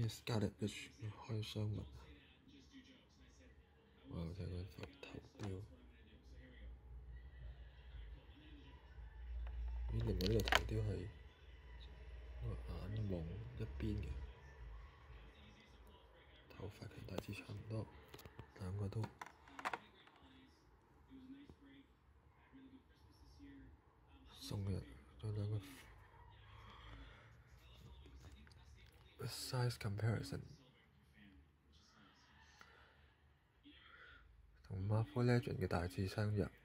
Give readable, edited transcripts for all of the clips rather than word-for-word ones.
咩 Scarlet Witch 開箱文，哇！我睇佢頭雕，咦？另外呢個頭雕係個眼望一邊嘅，頭髮其實大致差唔多，兩個都送嘅，仲有兩個 size comparison。同 Marvel Legend 嘅大致相若，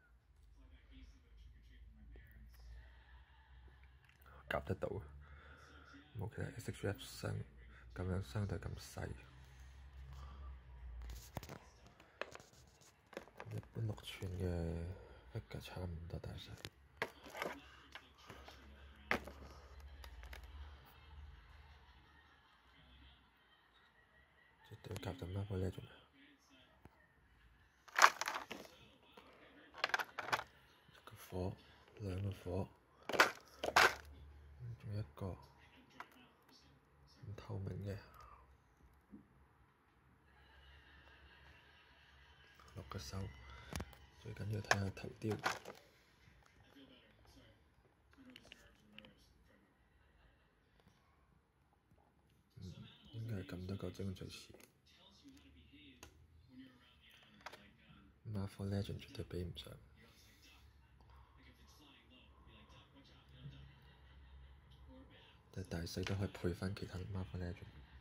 夾得到，冇其他 SHF 咁樣相對咁細。一般6寸嘅 figure 差唔多大細，絕對夾到 Marvel Legend。一個火，兩個火，仲有一個唔透明嘅落個手，最緊要睇下頭雕。應該係咁多個鐘最遲。Marvel Legend 絕對比唔上，但大細都可以配翻其他 Marvel Legend。